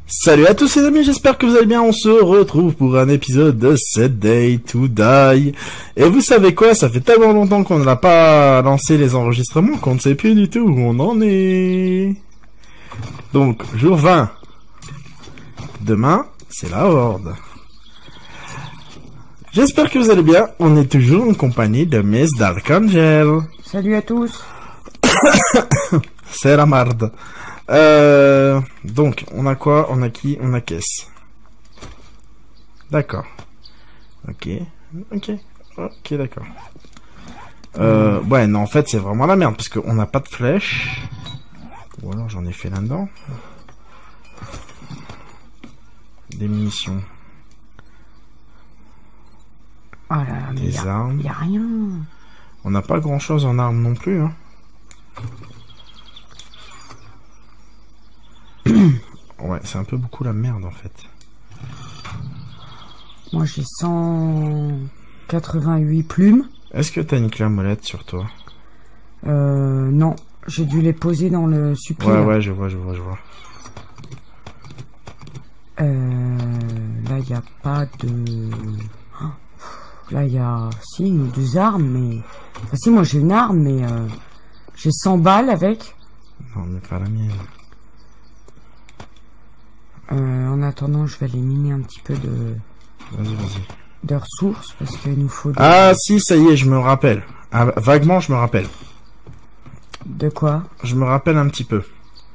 Salut à tous les amis, j'espère que vous allez bien, on se retrouve pour un épisode de 7 Days to Die. Et vous savez quoi, ça fait tellement longtemps qu'on n'a pas lancé les enregistrements qu'on ne sait plus du tout où on en est. Donc, jour 20. Demain, c'est la Horde. J'espère que vous allez bien, on est toujours en compagnie de Miss Dark Angel. Salut à tous. C'est la marde. Donc, on a quoi? On a qui? On a caisse. D'accord. Ok, d'accord. Ouais, non, en fait, c'est vraiment la merde, parce qu'on n'a pas de flèches. Ou alors, j'en ai fait là-dedans. Des munitions. Oh là là, mais des armes. y a rien. On n'a pas grand-chose en armes non plus, hein. Ouais, c'est un peu beaucoup la merde en fait. Moi j'ai 188 plumes. Est-ce que t'as une clé à molette sur toi? Non, j'ai dû les poser dans le suppli. Ouais, je vois. Là y a pas de... Là y a... Si, une ou deux armes, mais... Enfin si, moi j'ai une arme, mais... J'ai 100 balles avec. Non, mais pas la mienne. En attendant, je vais aller miner un petit peu de... Vas-y. De ressources, parce qu'il nous faut... Ah si, ça y est, je me rappelle. Ah, vaguement, je me rappelle. De quoi? Je me rappelle un petit peu.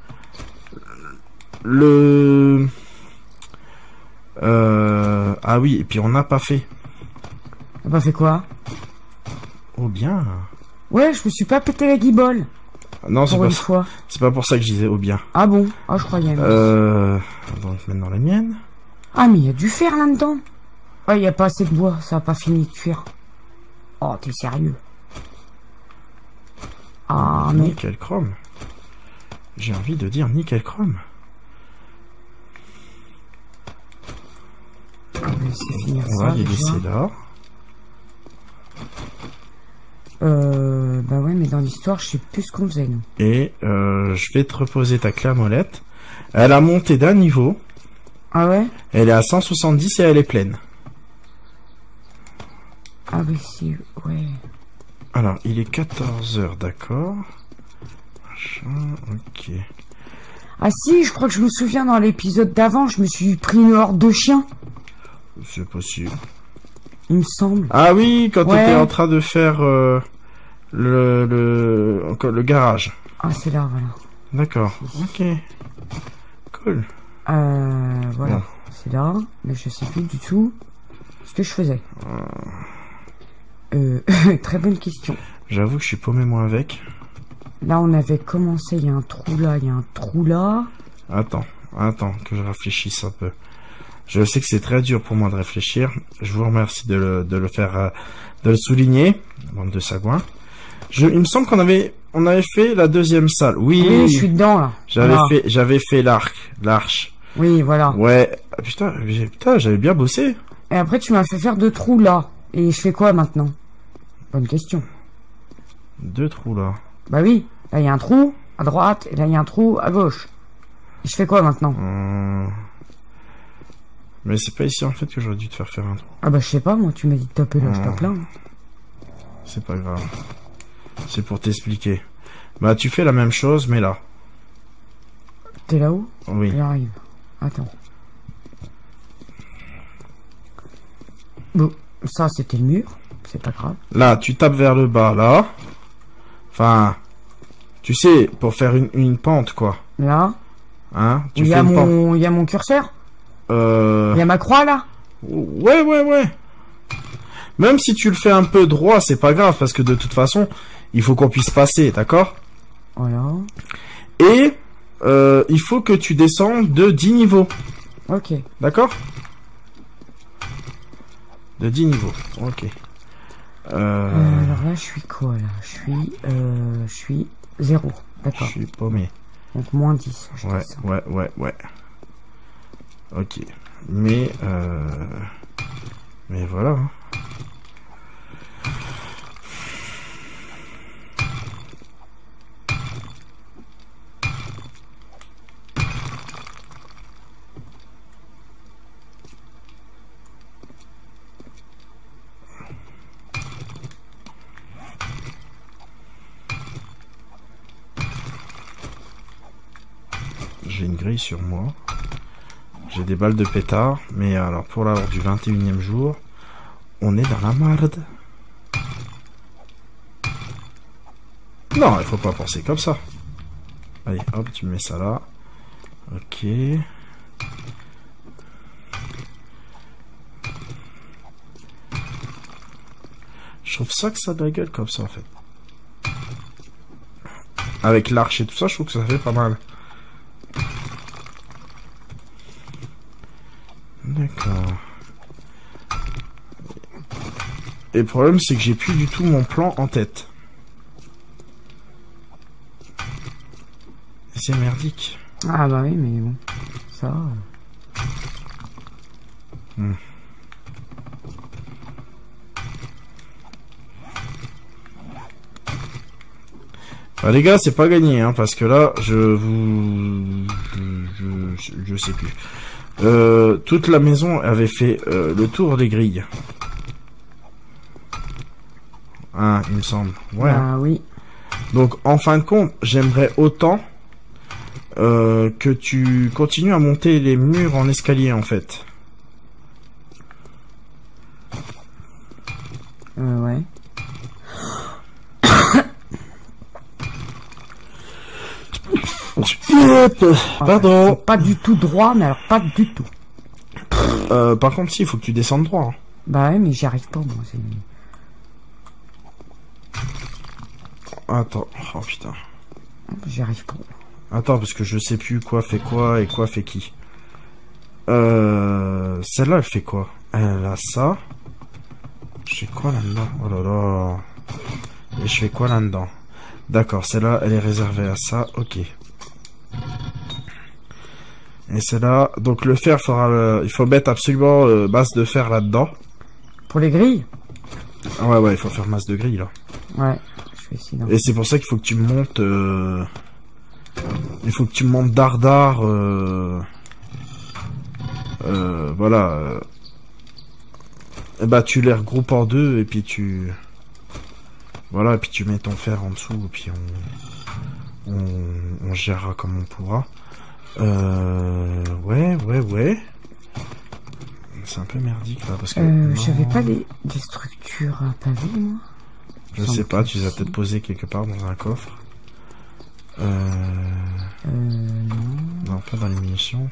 Ah oui, et puis on n'a pas fait. On a pas fait quoi? Oh bien. Ouais, je me suis pas pété la guibole. Non, c'est Pour pas une fois. C'est pas pour ça que je disais oh bien. Ah bon? Ah, je croyais. Donc maintenant la mienne. Ah, mais il y a du fer là-dedans. Ouais, il y a pas assez de bois, ça a pas fini de cuire. Oh, t'es sérieux? Ah, mais... Nickel chrome. J'ai envie de dire nickel chrome. On va laisser finir On ça, va les déjà. laisser là. Bah ouais, mais dans l'histoire, je sais plus ce qu'on faisait, nous. Et je vais te reposer ta clé à molette. Elle a monté d'un niveau. Ah ouais? Elle est à 170 et elle est pleine. Ah oui, si, ouais. Alors, il est 14h, d'accord. Machin, ok. Ah si, je crois que je me souviens, dans l'épisode d'avant, je me suis pris une horde de chiens. C'est possible. Il me semble. Ah oui, quand Ouais. t'étais en train de faire le garage. Ah, c'est là, voilà. D'accord, ok. Cool. Voilà. Bon. C'est là, mais je sais plus du tout ce que je faisais. Très bonne question. J'avoue que je suis paumé moi avec. Là, on avait commencé, il y a un trou là, il y a un trou là. Attends, que je réfléchisse un peu. Je sais que c'est très dur pour moi de réfléchir. Je vous remercie de le faire, de le souligner. Bande de sagouins. Il me semble qu'on avait fait la deuxième salle. Oui, Oui, je suis dedans là. Voilà. j'avais fait l'arche. Oui, voilà. Ouais. Ah, putain, j'avais bien bossé. Et après, tu m'as fait faire 2 trous là. Et je fais quoi maintenant? Bonne question. 2 trous là. Bah oui, là il y a un trou à droite et là il y a un trou à gauche. Et je fais quoi maintenant? Mais c'est pas ici en fait que j'aurais dû te faire un trou. Ah bah je sais pas, moi tu m'as dit de taper là, je tape là. C'est pas grave. C'est pour t'expliquer. Bah tu fais la même chose mais là. T'es là-haut? Oui. J'arrive. Attends. Bon, ça c'était le mur, c'est pas grave. Là, tu tapes vers le bas, là. Enfin, tu sais, pour faire une pente, quoi. Là, Hein? Tu il y fais a une pente. il y a mon curseur. Il y a ma croix là. Ouais. Même si tu le fais un peu droit, c'est pas grave, parce que de toute façon, il faut qu'on puisse passer, d'accord? Voilà. Et, il faut que tu descendes de 10 niveaux. Ok. D'accord? De 10 niveaux, ok. Alors là, je suis quoi là? Je suis 0. Je D'accord. suis paumé. Donc moins 10. je descends. Ouais. Ok. Mais voilà. Hein. j'ai une grille sur moi. J'ai des balles de pétard. Mais alors, pour l'heure du 21e jour, on est dans la marde. Non, il faut pas penser comme ça. Allez, hop, tu mets ça là. Ok. Je trouve ça que ça a de la gueule comme ça, en fait. Avec l'arche et tout ça, je trouve que ça fait pas mal. D'accord. Et le problème, c'est que j'ai plus du tout mon plan en tête. Et c'est merdique. Ah bah oui, mais bon. Ça... Bah, les gars, c'est pas gagné, hein, parce que là, je sais plus. Toute la maison avait fait le tour des grilles. Hein, il me semble. Ouais. Ah oui. Donc, en fin de compte, j'aimerais autant que tu continues à monter les murs en escalier, en fait. Ouais. Pardon. C'est pas du tout droit, mais alors pas du tout. Par contre, si, il faut que tu descendes droit. Hein. Bah ouais, mais j'y arrive pas, moi. Attends. Oh, putain. J'y arrive pas. Attends, parce que je sais plus quoi fait quoi et quoi fait qui. Celle-là, elle fait quoi? Elle a ça. Je fais quoi là-dedans? Oh là là. Et je fais quoi là-dedans? D'accord, celle-là, elle est réservée à ça. Ok. Et celle-là... Donc le fer, il faut mettre absolument masse de fer là-dedans. Pour les grilles? Ouais, ouais, il faut faire masse de grille, là. Ouais, je vais essayer. Et c'est pour ça qu'il faut que tu montes... Il faut que tu montes dardard... voilà. Et bah tu les regroupes en deux et puis tu... Voilà, et puis tu mets ton fer en dessous et puis on gérera comme on pourra. Ouais. C'est un peu merdique là parce que... J'avais pas des structures à pavé, moi. Je sais pas, tu les as peut-être posées quelque part dans un coffre. Non, pas dans les munitions.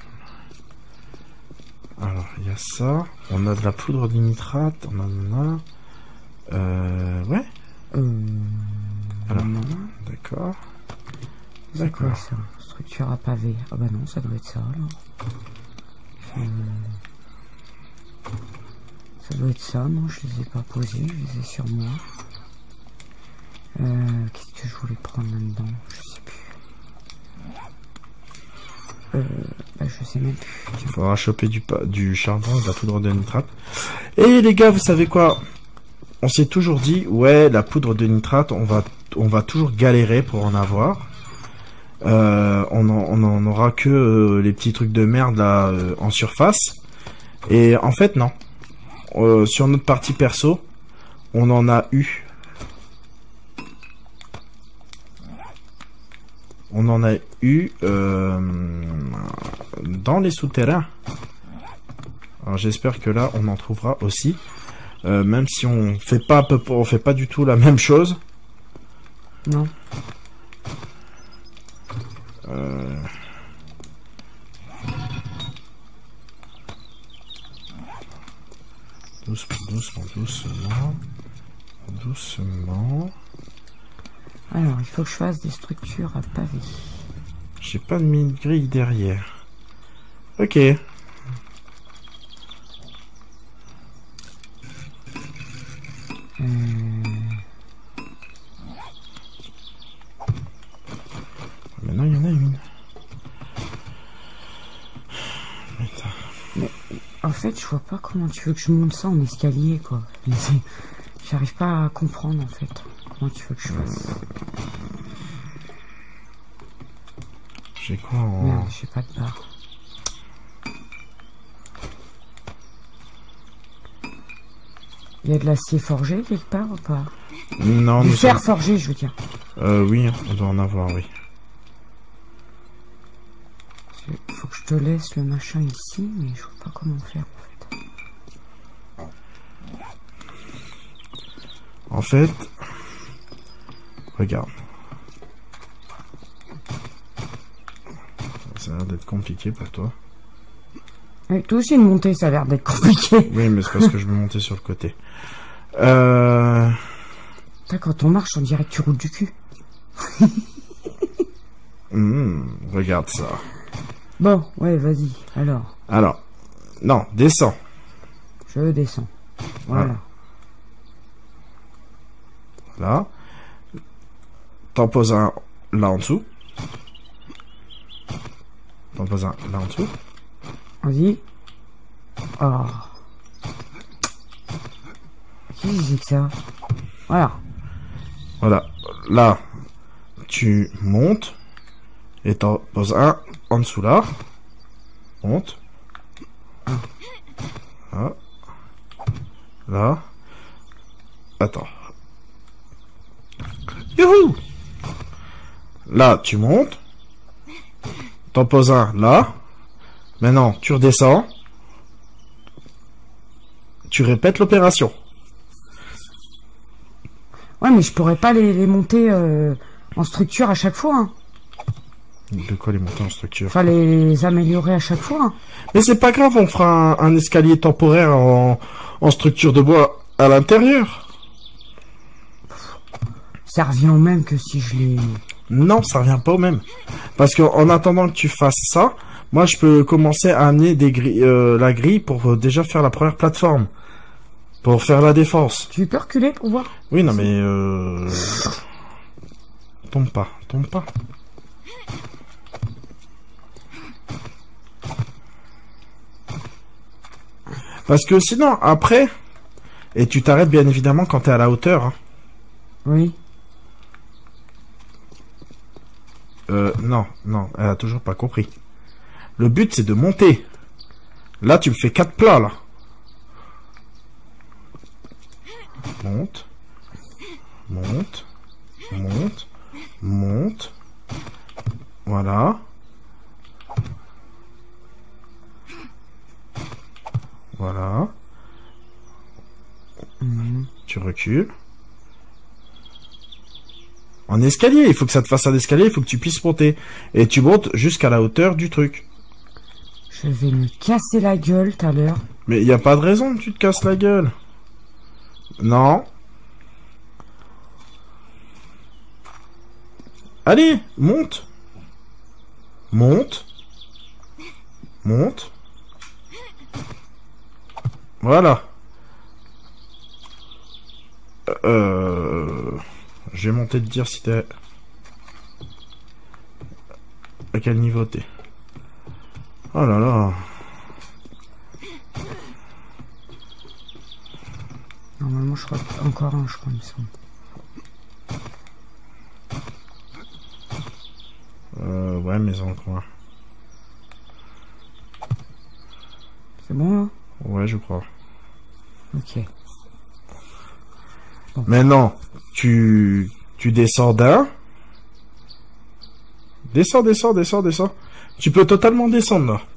Alors, il y a ça. On a de la poudre de nitrate. On en a... ouais. Alors, d'accord. D'accord. Ça, structure à pavé. Ah bah non, ça doit être ça, là. Ça doit être ça, non, je les ai pas posés, je les ai sur moi. Qu'est-ce que je voulais prendre là-dedans? Je sais plus. Bah, je sais même plus. Il faudra choper du charbon et de la poudre de nitrate. Et les gars, vous savez quoi? On s'est toujours dit, ouais, la poudre de nitrate, on va toujours galérer pour en avoir. On en aura que les petits trucs de merde là en surface. Et en fait, non. Sur notre partie perso, on en a eu. On en a eu dans les souterrains. Alors j'espère que là on en trouvera aussi, même si on fait pas du tout la même chose. Non. Doucement. Alors, il faut que je fasse des structures à pavé. J'ai pas de mine-grille derrière. Ok. Maintenant, il y en a une. Mais, en fait, je vois pas comment tu veux que je monte ça en escalier, quoi. J'arrive pas à comprendre, en fait. Comment tu veux que je fasse? J'ai quoi en... Merde, j'ai pas de barre. Il y a de l'acier forgé quelque part ou pas? Non, du fer forgé, je veux dire. Oui, on doit en avoir, oui. Faut que je te laisse le machin ici, mais je vois pas comment faire En fait, regarde. Ça a l'air d'être compliqué pour toi. Et toi aussi, une montée, ça a l'air d'être compliqué. Oui, mais c'est parce que je veux monter sur le côté. Putain, quand on marche, on dirait que tu roules du cul. Regarde ça. Bon, ouais, vas-y, alors. Alors, non, descends. Je descends. Voilà. Là. T'en poses un là en dessous. T'en poses un là en dessous. Vas-y. Oh. Qui disait que ça? Voilà. Voilà. Là, tu montes. Et t'en poses un en dessous là. Monte. Là. Là. Attends. Youhou! Là, tu montes. T'en poses un là. Maintenant, tu redescends. Tu répètes l'opération. Ouais, mais je pourrais pas les monter en structure à chaque fois. Hein. De quoi les monter en structure? Enfin, les améliorer à chaque fois. Hein. Mais c'est pas grave, on fera un escalier temporaire en structure de bois à l'intérieur. Ça revient au même que si je les... Non, ça revient pas au même. Parce qu'en attendant que tu fasses ça, moi je peux commencer à amener des la grille pour déjà faire la première plateforme. Pour faire la défense. Tu peux reculer pour voir? Oui, non mais... Tombe pas, tombe pas. Parce que sinon, après... Et tu t'arrêtes bien évidemment quand t'es à la hauteur. Hein. Oui. Non, elle a toujours pas compris. Le but, c'est de monter. Là, tu me fais 4 plats, là. Monte. Monte. Monte. Monte. Voilà. Voilà. Tu recules. En escalier, il faut que ça te fasse un escalier, il faut que tu puisses monter. Et tu montes jusqu'à la hauteur du truc. Je vais me casser la gueule tout à l'heure. Mais il n'y a pas de raison que tu te casses la gueule. Non. Allez, monte. Monte. Monte. Voilà. Je vais monter te dire si t'es... À quel niveau t'es. Oh là là. Normalement, je crois encore un, je crois, il me semble. Ouais, mais encore. C'est bon, là? Ouais, je crois. Ok. Bon. Maintenant, tu descends d'un. Descends. Tu peux totalement descendre, là.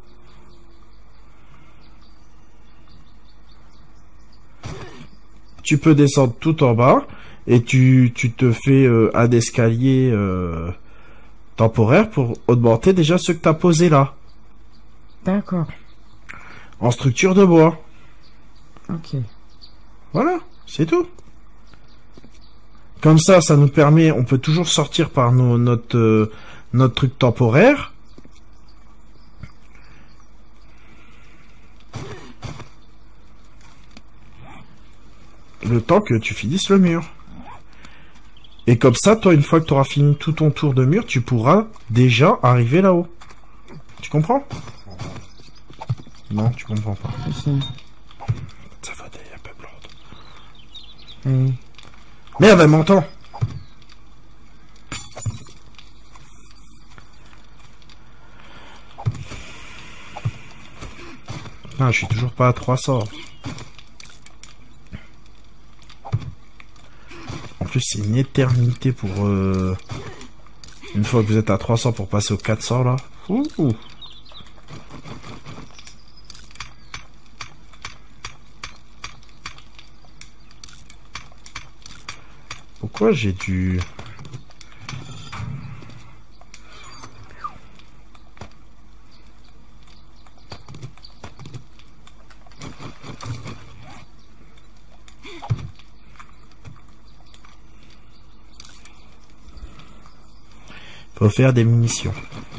Tu peux descendre tout en bas. Et tu te fais un escalier temporaire pour augmenter déjà ce que tu as posé là. D'accord. En structure de bois. Ok. Voilà, c'est tout. Comme ça nous permet, on peut toujours sortir par notre truc temporaire. Le temps que tu finisses le mur. Et comme ça, toi, une fois que tu auras fini tout ton tour de mur, tu pourras déjà arriver là-haut. Tu comprends? Non, tu comprends pas. Ça va d'aller un peu blonde. Oui. Merde, elle m'entend. Ah, je suis toujours pas à 300. En plus, c'est une éternité pour... Une fois que vous êtes à 300 pour passer aux 400, là. Ouh. Pourquoi j'ai dû... Faut faire des munitions.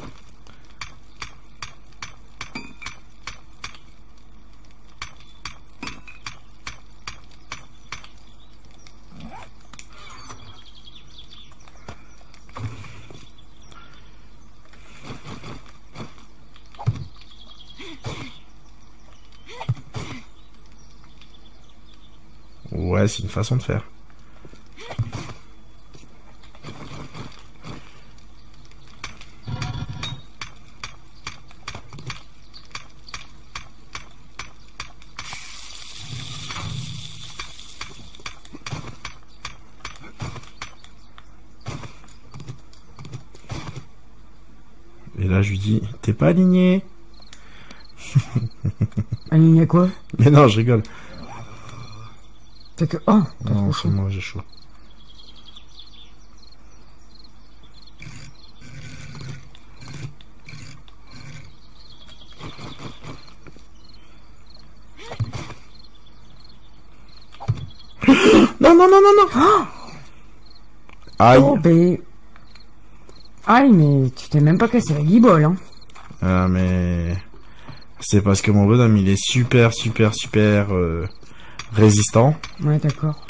Ouais, c'est une façon de faire. Et là, je lui dis, t'es pas aligné? Aligné quoi? Mais non, je rigole. C'est que... Oh, t'as Non, trop c'est chaud. moi, j'ai chaud. Non, non, non, non, non. Aïe. Oh, ben... Aïe, mais tu t'es même pas cassé la guibole, hein. Ah, mais... C'est parce que mon bonhomme, il est super résistant. Ouais, d'accord.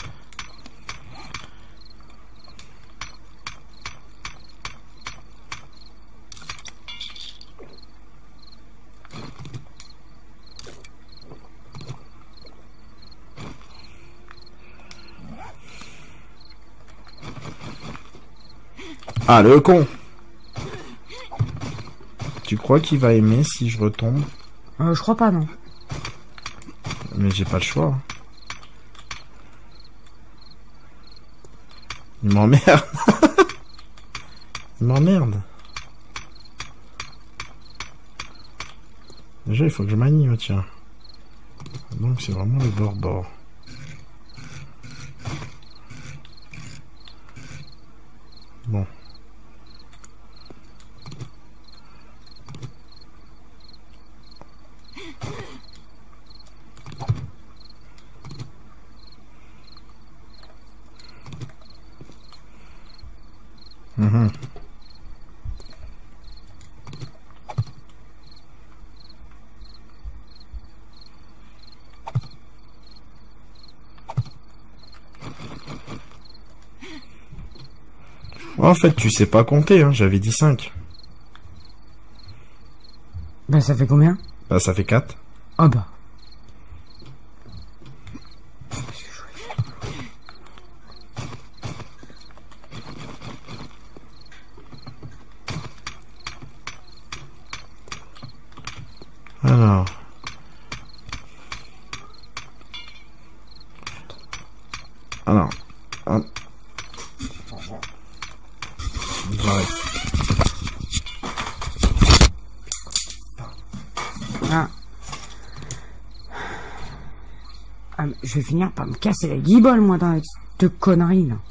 Ah, le con. Tu crois qu'il va aimer si je retombe? Je crois pas, non. Mais j'ai pas le choix. Il m'emmerde. Il m'emmerde. Déjà, il faut que je manie, tiens. Donc, c'est vraiment le bord-bord. Bon. Mhm. En fait, tu sais pas compter, hein. J'avais dit 5. Ben, ça fait combien? Bah, ça fait 4. Oh bah. Alors. Alors. Hop. J'arrête. Ah. Ah, mais je vais finir par me casser la guibole, moi, dans cette connerie, là.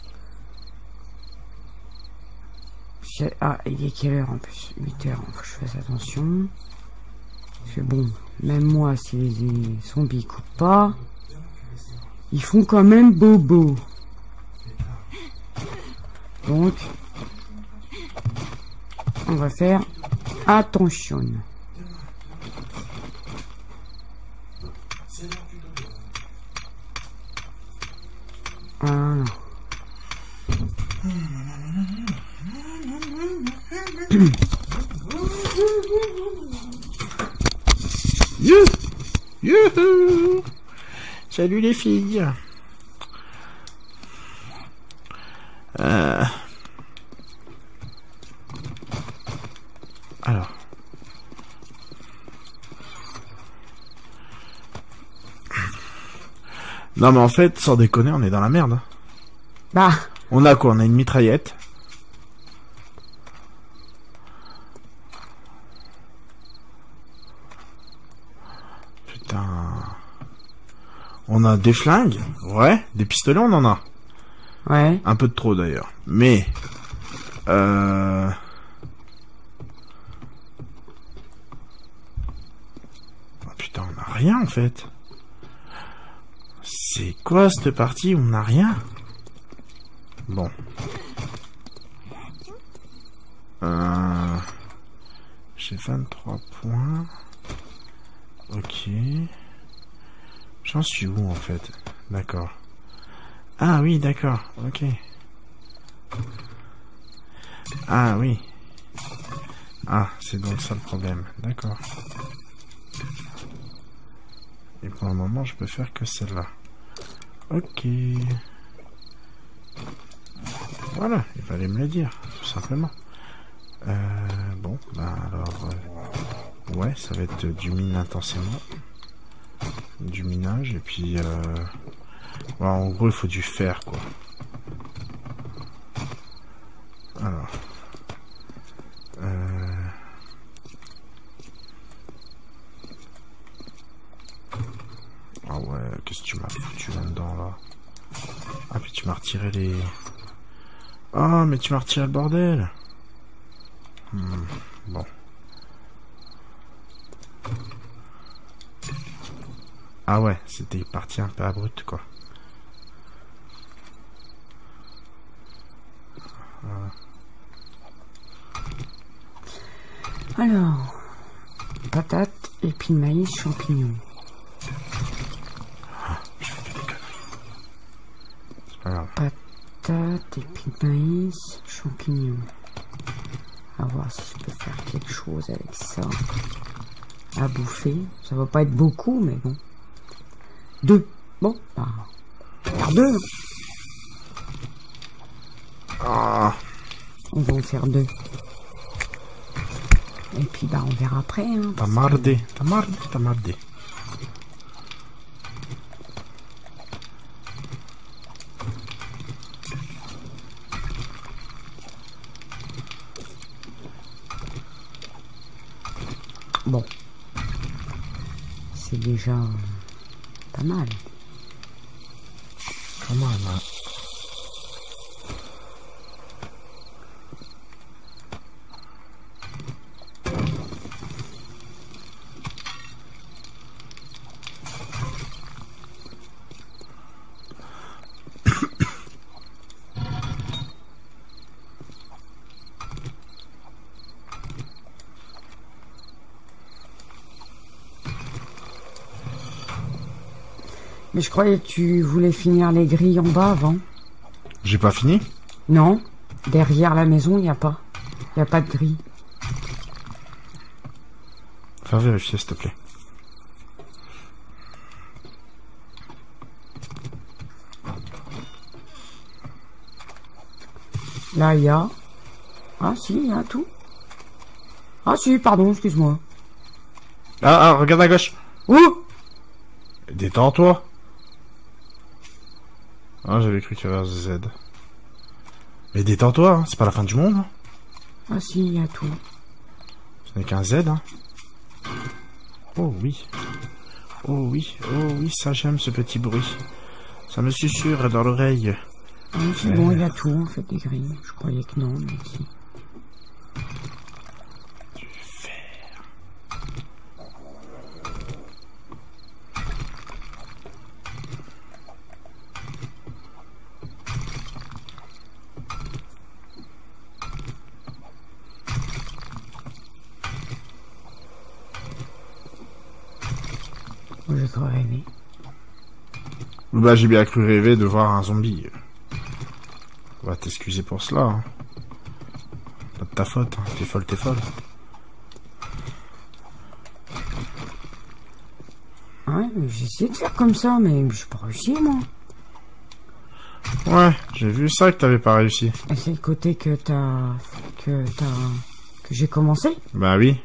Ah, il est quelle heure, en plus? 8 heures, faut que je fasse attention. Parce que bon, même moi, si les zombies coupent pas, ils font quand même bobo. Donc, on va faire attention. Voilà. Youhou. Salut les filles. Alors. Non mais en fait, sans déconner, on est dans la merde. Hein. Bah. On a quoi? On a une mitraillette. Putain. On a des flingues, ouais. Des pistolets, on en a. Ouais. Un peu de trop d'ailleurs. Mais... Oh, putain, on a rien en fait. C'est quoi cette partie où on n'a rien? Bon. J'ai 23 points. Ok. J'en suis où en fait? D'accord. Ah oui, d'accord. Ok. Ah oui. Ah, c'est donc ça le problème. D'accord. Et pour le moment, je peux faire que celle-là. Ok. Voilà, il fallait me le dire, tout simplement. Bon, bah alors... ouais, ça va être du mine intensément. Du minage, et puis... voilà, en gros, il faut du fer, quoi. Alors... ah ouais, qu'est-ce que tu m'as foutu là-dedans, là? Ah, puis tu m'as retiré les... Ah, mais tu m'as retiré le bordel. Bon. Ah ouais, c'était parti un peu abrupt, quoi. Alors, patates, épis de maïs, champignons. Je fais des conneries. C'est pas grave. Patates, épis de maïs, champignons. À voir si je peux faire quelque chose avec ça. À bouffer. Ça va pas être beaucoup, mais bon. 2. Bon, bah. Faire 2. Ah. On va en faire 2. Et puis, bah, on verra après. Hein, T'as mardé. T'as mardé. T'as mardé. Bon. C'est déjà pas mal. Pas mal, hein. Mais je croyais que tu voulais finir les grilles en bas avant. J'ai pas fini? Non. Derrière la maison, il n'y a pas. Il n'y a pas de grille. Faire vérifier, s'il te plaît. Là, il y a... Ah, si, il y a tout. Ah, si, pardon, excuse-moi. Ah, regarde à gauche. Ouh! Détends-toi. Ah, j'avais cru qu'il y avait un Z. Mais détends-toi, hein, c'est pas la fin du monde. Hein. Ah, si, il y a tout. Ce n'est qu'un Z, hein. Oh oui. Oh oui, ça j'aime ce petit bruit. Ça me susurre dans l'oreille. Ah, c'est bon, il y a tout, en fait, des grilles. Je croyais que non, mais si. Du fer. Moi, j'ai cru rêver. Bah, j'ai bien cru rêver de voir un zombie. On va t'excuser pour cela. Hein. Pas de ta faute, hein. T'es folle, t'es folle. Ouais, j'ai essayé de faire comme ça, mais j'ai pas réussi, moi. Ouais, j'ai vu ça que t'avais pas réussi. Et c'est le côté que que j'ai commencé. Bah oui.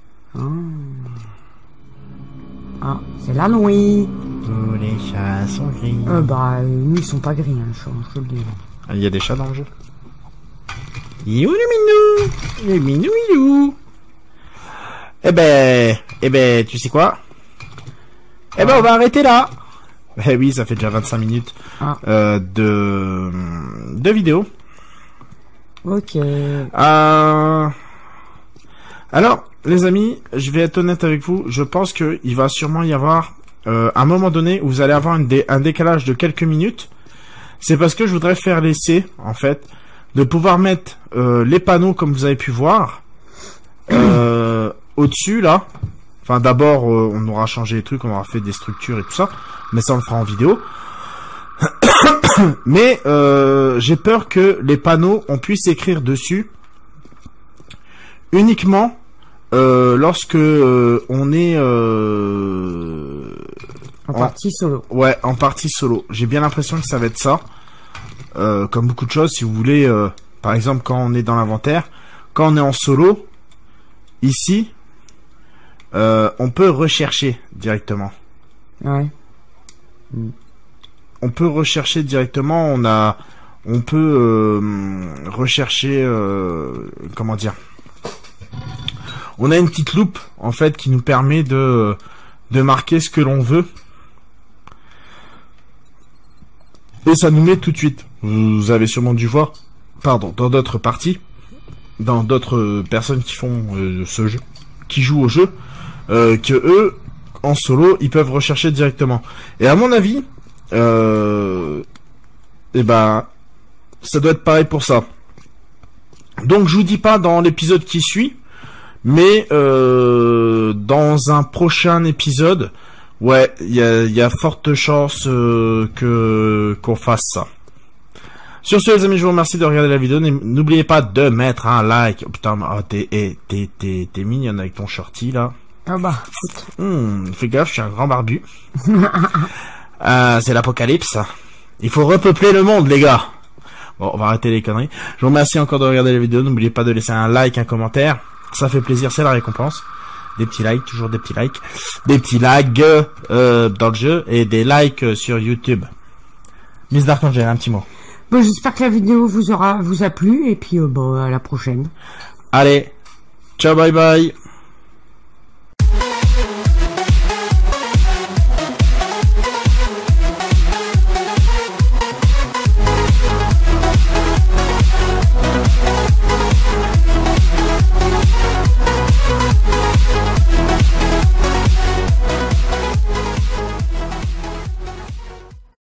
Ah, c'est la nuit. Tous les chats sont gris. Bah, nous, ils sont pas gris, hein, je te le dis. Ah, il y a des chats dans le jeu. You le minou. Le minou ilou. Eh ben, tu sais quoi? Eh ben, on va arrêter là. Eh oui, ça fait déjà 25 minutes de vidéo. Ok. Alors, les amis, je vais être honnête avec vous. Je pense que il va sûrement y avoir un moment donné où vous allez avoir un décalage de quelques minutes. C'est parce que je voudrais faire l'essai, en fait, de pouvoir mettre les panneaux comme vous avez pu voir au-dessus là. Enfin, d'abord, on aura changé les trucs, on aura fait des structures et tout ça, mais ça on le fera en vidéo. Mais j'ai peur que les panneaux, on puisse écrire dessus uniquement lorsque on est en partie solo. Ouais, en partie solo. J'ai bien l'impression que ça va être ça. Comme beaucoup de choses, si vous voulez, par exemple, quand on est dans l'inventaire, quand on est en solo, ici, on peut rechercher directement. Ouais. On peut rechercher directement. On peut rechercher. Comment dire? On a une petite loupe en fait qui nous permet de marquer ce que l'on veut. Et ça nous met tout de suite. Vous avez sûrement dû voir, pardon, dans d'autres parties, dans d'autres personnes qui font ce jeu, qui jouent au jeu, que eux, en solo, ils peuvent rechercher directement. Et à mon avis, eh ben, ça doit être pareil pour ça. Donc je vous dis pas dans l'épisode qui suit, mais dans un prochain épisode, ouais, il y a forte chance qu'on fasse ça. Sur ce, les amis, je vous remercie de regarder la vidéo. N'oubliez pas de mettre un like. Oh, putain, oh, t'es mignonne avec ton shorty là. Ah bah. Fais gaffe, je suis un grand barbu. C'est l'apocalypse. Il faut repeupler le monde, les gars. Bon, on va arrêter les conneries. Je vous remercie encore de regarder la vidéo. N'oubliez pas de laisser un like, un commentaire. Ça fait plaisir, c'est la récompense. Des petits likes, toujours des petits likes. Des petits likes dans le jeu et des likes sur YouTube. Miss Darkangel, un petit mot. Bon, j'espère que la vidéo vous a plu et puis bon, à la prochaine. Allez, ciao, bye bye.